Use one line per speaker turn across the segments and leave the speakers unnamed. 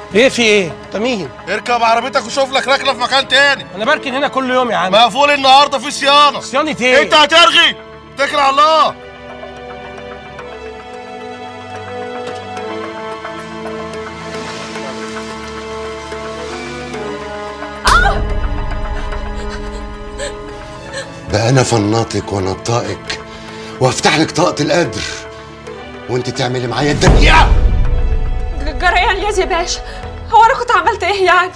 ايه في ايه؟ انت مين؟
اركب عربيتك وشوف لك ركنه في مكان تاني.
انا بركن هنا كل يوم يا عم.
مقفول النهارده في صيانه.
صيانه ايه؟
انت هترغي؟ اتكل على الله.
بقى انا فناطك ونطقك وافتح لك طاقة القدر وانت تعملي معايا الدنيا.
جريان يا باشا، هو انا كنت عملت ايه يعني؟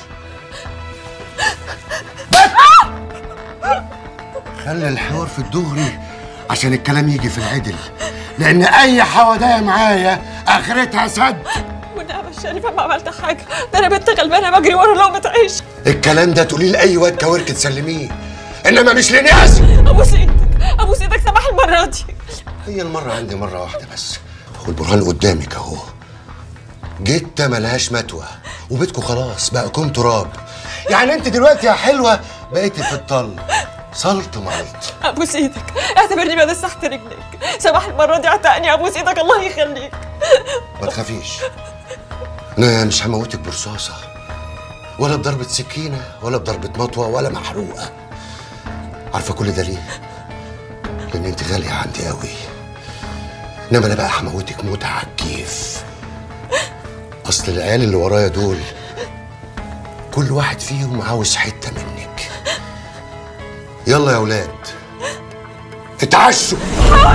خلي الحوار في الدغري عشان الكلام يجي في العدل، لان اي حوادية معايا اخرتها سد.
والنعمة الشريفة ما عملت حاجة، ده انا بنت غلبانة بجري ورا لو بتعيش.
الكلام ده تقوليه لاي واد كورك تسلميه، انما مش لناس.
ابوس ايدك ابوس ايدك، سماح المرة دي.
هي المرة عندي مرة واحدة بس، والبرهان قدامك اهو. جتة ملهاش متوى وبيتكم خلاص بقى كوم تراب. يعني انت دلوقتي يا حلوة بقيتي في الطل صلت ملط.
ابوس ايدك، اعتبرني بدس تحت رجليك، سماح المرة دي اعتقني، ابوس ايدك الله يخليك.
ما تخافيش، انا مش هموتك برصاصة ولا بضربة سكينة ولا بضربة مطوة ولا محروقة. عارفة كل ده ليه؟ لأن أنت غالية عندي قوي. إنما أنا بقى هموتك موتة على الكيف. أصل العيال اللي ورايا دول كل واحد فيهم عاوز حتة منك. يلا يا ولاد اتعشوا.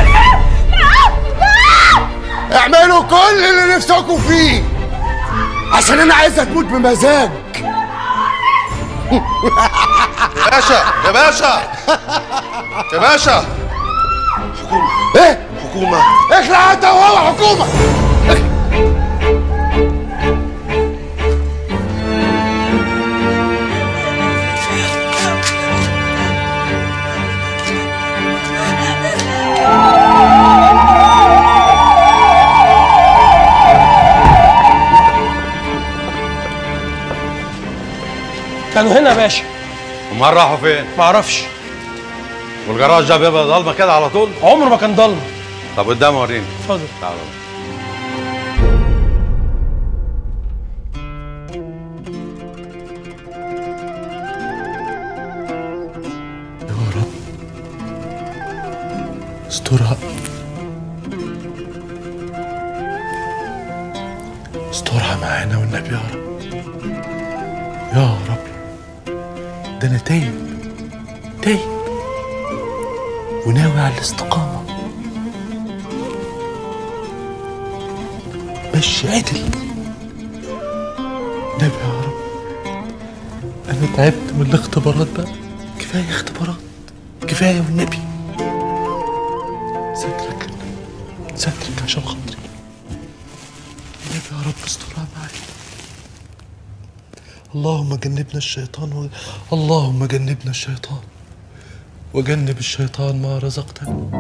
اعملوا كل اللي نفسكم فيه عشان أنا عايزة تموت بمزاج.
باشا يا باشا يا باشا. حكومة.
ايه؟
حكومة.
اخلع انت وهو حكومة.
كانوا هنا يا باشا.
امال راحوا فين؟
معرفش.
والجراج ده بيبقى ضلمه كده على طول؟
عمره ما كان ضلمه.
طب قدام وريني.
اتفضل.
تعالوا.
يا رب استرها، استرها معانا والنبي يا رب. يا رب ده انا تايب وناوي على الاستقامة، ماشي عدل. نبي يا رب، أنا تعبت من الاختبارات بقى، كفاية اختبارات، كفاية والنبي. سترك عشان خاطري، نبي يا رب استرها معايا. اللهم جنبنا الشيطان اللهم جنبنا الشيطان وجنب الشيطان ما رزقتنا.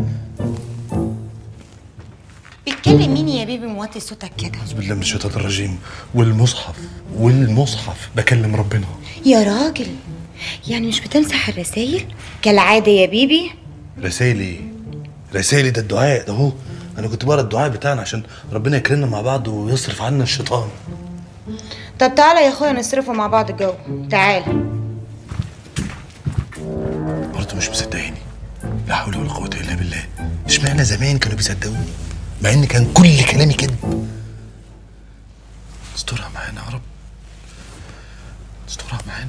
بتكلم مين يا بيبي موطي صوتك كده؟
أعوذ بالله من الشيطان الرجيم. والمصحف بكلم ربنا.
يا راجل يعني مش بتمسح الرسايل كالعادة يا بيبي؟
رسايلي ده الدعاء ده اهو. انا كنت بقرا الدعاء بتاعنا عشان ربنا يكرمنا مع بعض ويصرف عنا الشيطان.
طب تعالى يا اخويا نصرفه مع بعض الجو، تعالى.
برضه مش مصدقيني. لا حول ولا قوة الا بالله. اشمعنى زمان كانوا بيصدقوني مع ان كان كل كلامي كذب؟ استرها معانا يا رب، استرها معانا.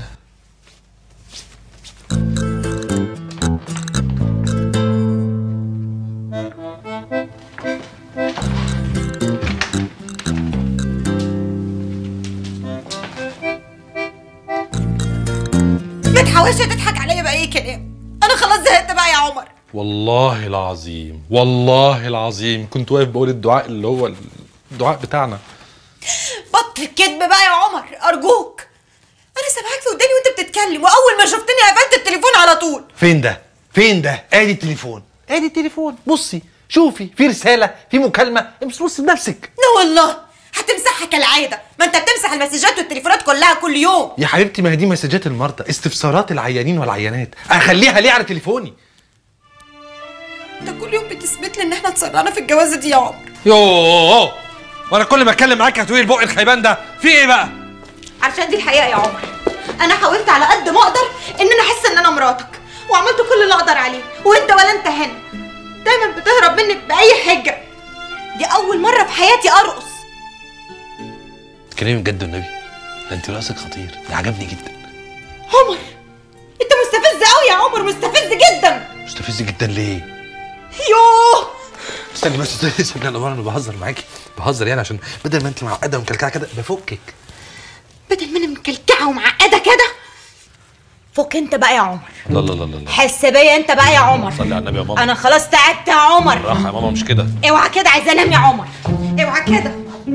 ما تحاولش تضحك عليا بأي كلام، أنا خلاص زهقت بقى يا عمر.
والله العظيم كنت واقف بقول الدعاء اللي هو الدعاء بتاعنا.
بطل الكذب بقى يا عمر أرجوك. أنا سامعاك في وداني وأنت بتتكلم، وأول ما شفتني قفلت التليفون على طول.
فين ده؟ ادي التليفون، بصي شوفي، في رسالة، في مكالمة، مش بصي بنفسك.
لا والله هتمسحها كالعادة، ما أنت بتمسح المسجات والتليفونات كلها كل يوم.
يا حبيبتي ما هي دي مسجات المرضى، استفسارات العيانين والعيانات، اخليها ليه على تليفوني؟
انت كل يوم بتثبت لي ان احنا اتسرعنا في الجوازه دي يا عمر.
يوه
وانا كل ما اتكلم معاك هتقولي البق الخيبان ده في ايه بقى؟
علشان دي الحقيقه يا عمر. انا حاولت على قد ما اقدر ان انا احس ان انا مراتك، وعملت كل اللي اقدر عليه، وانت ولا انت هنا دايما بتهرب مني باي حجه. دي اول مره في حياتي ارقص.
تكلمي بجد والنبي؟ ده انت راسك خطير، ده عجبني جدا.
عمر انت مستفز قوي يا عمر، مستفز جدا.
مستفز جدا ليه؟
يوه
استني بس استني انا بهزر معاكي، بهزر يعني عشان بدل ما انت معقده ومكلكعه كده بفكك.
بدل ما انا مكلكعه ومعقده كده فك انت بقى يا عمر.
لا لا لا لا
حس بيا انت بقى يا عمر.
صلي على النبي يا ماما.
انا خلاص تعبت يا عمر.
راح يا ماما مش كده.
اوعى كده، عايزه انام يا عمر، اوعى كده.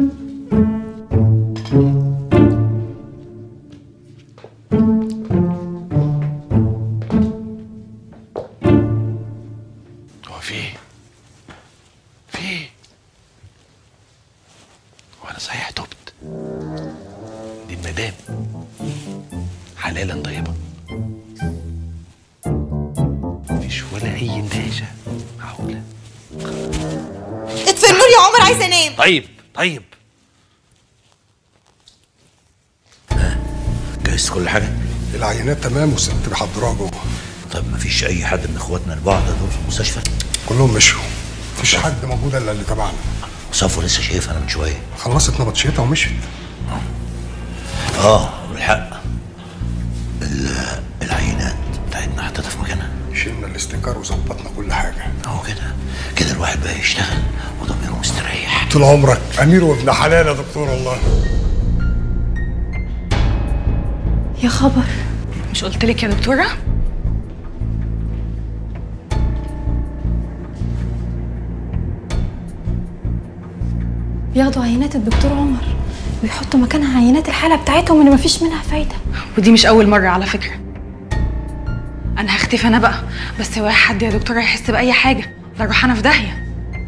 هو في ايه؟ في ايه؟ وانا صحيح تبت. دي المدام حلالا طيبه، مفيش ولا اي اندهاشه. معقوله؟
اطفي النور يا عمر، عايزه انام.
طيب
جهزت كل حاجه؟
العينات تمام والست محضراها جوه.
طب مفيش اي حد من اخواتنا البعض دول في المستشفى؟
كلهم مشوا، مفيش حد موجود الا اللي تبعنا.
صفو لسه شايفها انا من شويه.
خلصت نبطشيتها ومشيت.
بالحق العينات بتاعتنا حطيتها في مكانها.
شلنا الاستيكار وظبطنا كل حاجه.
اهو كده الواحد بقى يشتغل وضميره مستريح.
طول عمرك امير وابن حلال يا دكتور والله.
يا خبر، مش قلت لك يا دكتوره؟
بياخدوا عينات الدكتور عمر ويحطوا مكانها عينات الحالة بتاعتهم اللي مفيش منها فايدة.
ودي مش أول مرة على فكرة. أنا هختفي أنا بقى، بس هو حد يا دكتورة يحس بأي حاجة، لا أروح أنا في داهية.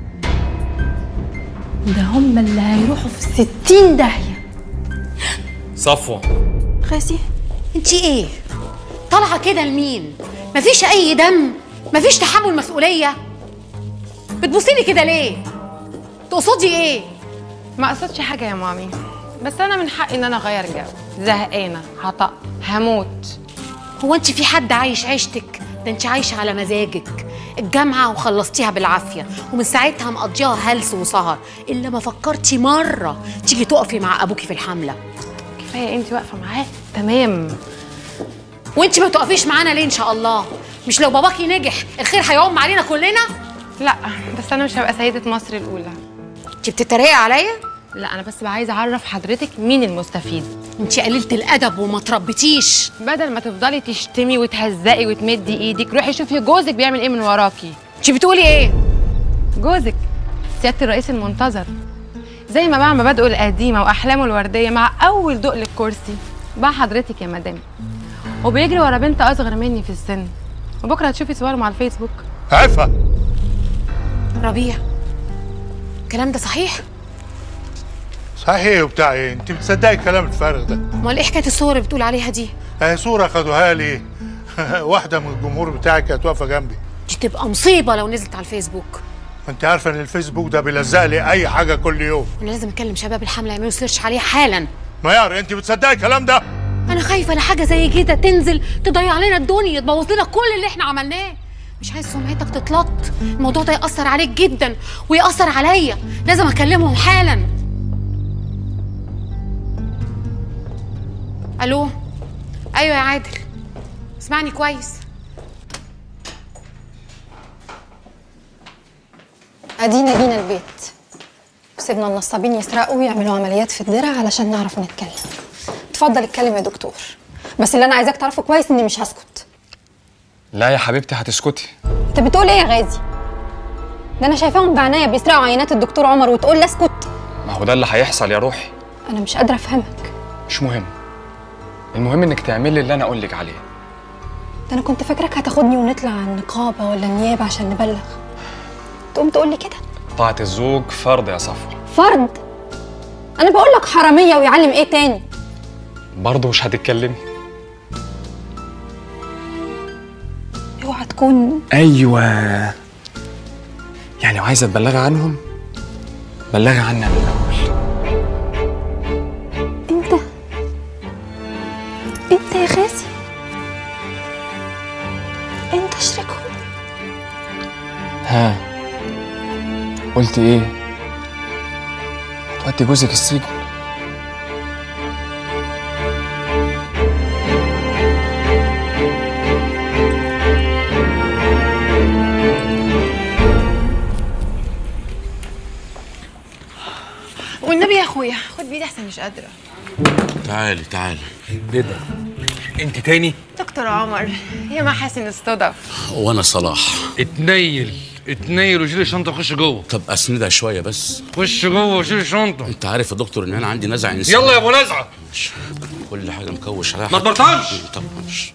ده هم اللي هيروحوا في 60 داهية.
صفوة
غازي
انتي ايه؟ طالعة كده لمين؟ مفيش أي دم؟ مفيش تحمل مسؤولية؟ بتبصيلي كده ليه؟ تقصدي ايه؟
ما قصدش حاجة يا مامي، بس أنا من حقي إن أنا أغير جو، زهقانة، هطق، هموت.
هو انت في حد عايش عيشتك؟ ده انت عايشة على مزاجك، الجامعة وخلصتيها بالعافية، ومن ساعتها مقضيها هلس وسهر، إلا ما فكرتي مرة تيجي تقفي مع أبوكي في الحملة.
كفاية أنت واقفة معاه، تمام.
وانت ما تقفيش معانا ليه إن شاء الله؟ مش لو باباكي نجح الخير هيعم علينا كلنا؟
لا بس أنا مش هبقى سيدة مصر الأولى.
انت بتتريقي عليا؟
لا أنا بس عايزة أعرف حضرتك مين المستفيد.
انت قليلة الأدب وما تربيتيش.
بدل ما تفضلي تشتمي وتهزقي وتمدي إيدك، روحي شوفي جوزك بيعمل إيه من وراكي.
انت بتقولي إيه؟
جوزك سيادة الرئيس المنتظر، زي ما باع مبادئه القديمة وأحلامه الوردية مع أول دق للكرسي، باع حضرتك يا مدام، وبيجري ورا بنت أصغر مني في السن، وبكرة هتشوفي صورهم على الفيسبوك.
عفة
ربيع، الكلام ده صحيح؟
صحيح وبتاع ايه؟ انت بتصدقي الكلام الفارغ ده؟
امال ايه حكايه الصور اللي بتقول عليها دي؟
صورة خدوها لي واحدة من الجمهور بتاعك كانت واقفة جنبي.
دي تبقى مصيبه لو نزلت على الفيسبوك.
انت عارفة ان الفيسبوك ده بيلزق لي اي حاجة كل يوم.
انا لازم اكلم شباب الحمله يعملوا سيرش عليها حالا.
ميار انت بتصدقي الكلام ده؟
انا خايفه لحاجه زي كده تنزل تضيع لنا الدنيا، تبوظ لنا كل اللي احنا عملناه. مش عايز سمعتك تتلط، الموضوع ده يأثر عليك جدا ويأثر عليا، لازم اكلمهم حالا. الو، ايوه يا عادل، اسمعني كويس.
ادينا جينا البيت وسيبنا النصابين يسرقوا ويعملوا عمليات في الدرع علشان نعرف نتكلم. اتفضل اتكلم يا دكتور، بس اللي انا عايزاك تعرفه كويس اني مش هسكت.
لا يا حبيبتي هتسكتي.
انت بتقول ايه يا غازي؟ ده انا شايفاهم بعناية بيسرقوا عينات الدكتور عمر وتقول لي اسكت؟
ما هو ده اللي هيحصل يا روحي.
انا مش قادره افهمك.
مش مهم، المهم انك تعملي اللي انا اقولك عليه.
ده انا كنت فاكرك هتاخدني ونطلع على النقابه ولا النيابه عشان نبلغ، تقوم تقول لي كده؟
طاعة الزوج فرض يا صفوة.
فرض؟ انا بقول لك حراميه ويعلم ايه تاني؟
برضه مش هتتكلمي؟
اوعى تكون.
ايوه، يعني عايزه تبلغي عنهم؟ بلغي عني من الاول.
انت يا خاسي، انت شريكهم.
ها، قلت ايه؟ هتودي جوزك السجن؟
والنبي يا اخويا خد بيدي احسن، مش قادره.
تعالي تعالي.
ايه ده؟ انت تاني؟
دكتور عمر، يا ما حاسن الصدف.
وانا صلاح.
اتنيل وشيل الشنطه وخش جوه.
طب اسندها شويه بس.
خش جوه وشيل الشنطه.
انت عارف يا دكتور ان انا عندي نزعه انسان.
يلا يا ابو نزعه.
كل حاجه مكوش عليها.
ما تبطلش.
طبعا.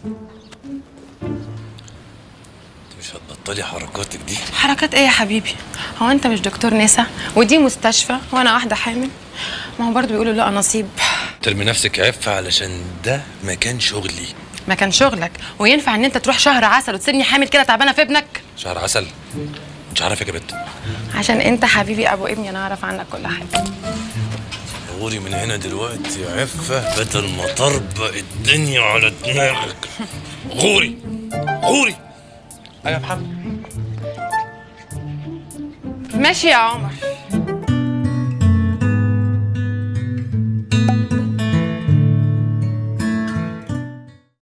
مش هتبطلي حركاتك دي؟
حركات ايه يا حبيبي؟ هو انت مش دكتور نسا ودي مستشفى وانا واحده حامل؟ ما هو برضه بيقولوا لا نصيب.
ترمي نفسك عفة علشان ده مكان شغلي.
مكان شغلك وينفع ان انت تروح شهر عسل وتسيبني حامل كده تعبانه في ابنك؟
شهر عسل؟ مش عارفك يا بنت.
عشان انت حبيبي ابو ابني، انا اعرف عنك كل حاجه.
غوري من هنا دلوقتي يا عفة، بدل ما طربق الدنيا على دماغك. غوري غوري.
ايوه يا محمد.
ماشي يا عمر،